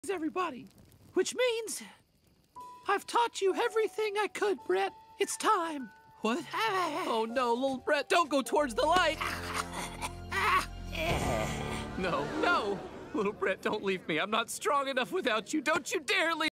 everybody. Which means I've taught you everything I could, Brett. It's time. What? Oh no, little Brett, don't go towards the light. No, no. Little Brett, don't leave me. I'm not strong enough without you. Don't you dare leave.